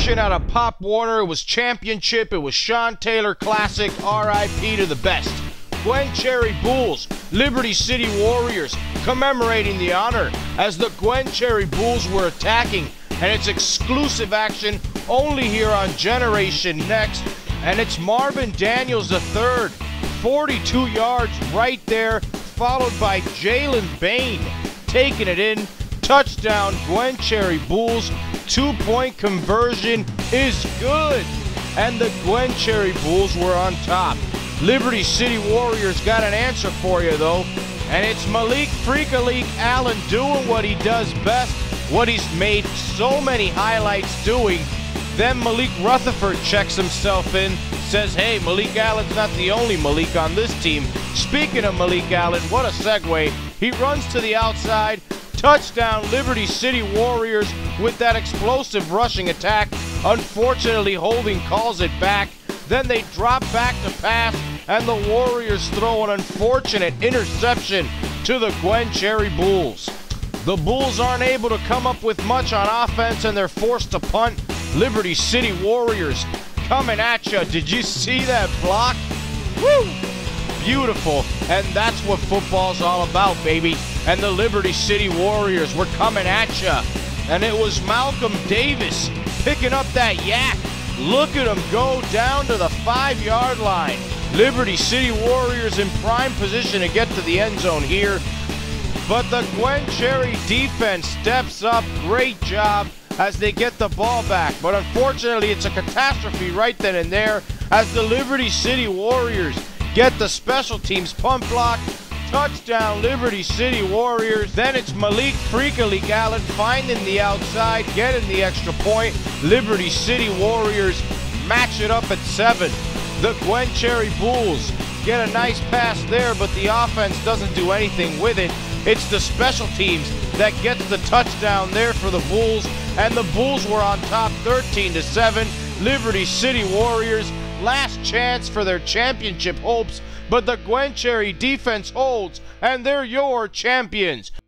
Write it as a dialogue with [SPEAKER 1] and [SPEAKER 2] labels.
[SPEAKER 1] action out of Pop Warner. It was championship. It was Sean Taylor Classic. RIP to the best. Gwen Cherry Bulls, Liberty City Warriors commemorating the honor as the Gwen Cherry Bulls were attacking. And it's exclusive action only here on Generation Next. And it's Marvin Daniels III, 42 yards right there, followed by Jalen Bain taking it in. Touchdown, Gwen Cherry Bulls. 2-point conversion is good. And the Gwen Cherry Bulls were on top. Liberty City Warriors got an answer for you, though. And it's Malik Freak-a-Leak Allen doing what he does best, what he's made so many highlights doing. Then Malik Rutherford checks himself in, says, hey, Malik Allen's not the only Malik on this team. Speaking of Malik Allen, what a segue. He runs to the outside. Touchdown, Liberty City Warriors with that explosive rushing attack. Unfortunately, Holding calls it back. Then they drop back to pass, and the Warriors throw an unfortunate interception to the Gwen Cherry Bulls. The Bulls aren't able to come up with much on offense, and they're forced to punt. Liberty City Warriors coming at you. Did you see that block? Woo! Beautiful. And that's what football's all about, baby. And the Liberty City Warriors were coming at you. And it was Malcolm Davis picking up that yak. Look at him go down to the 5-yard line. Liberty City Warriors in prime position to get to the end zone here. But the Gwen Cherry defense steps up. Great job as they get the ball back. But unfortunately, it's a catastrophe right then and there as the Liberty City Warriors get the special teams punt block. Touchdown, Liberty City Warriors. Then it's Malik Freak-a-Leak Allen finding the outside, getting the extra point. Liberty City Warriors match it up at 7. The Gwen Cherry Bulls get a nice pass there, but the offense doesn't do anything with it. It's the special teams that gets the touchdown there for the Bulls, and the Bulls were on top 13-7. Liberty City Warriors, last chance for their championship hopes, but the Gwen Cherry defense holds, and they're your champions.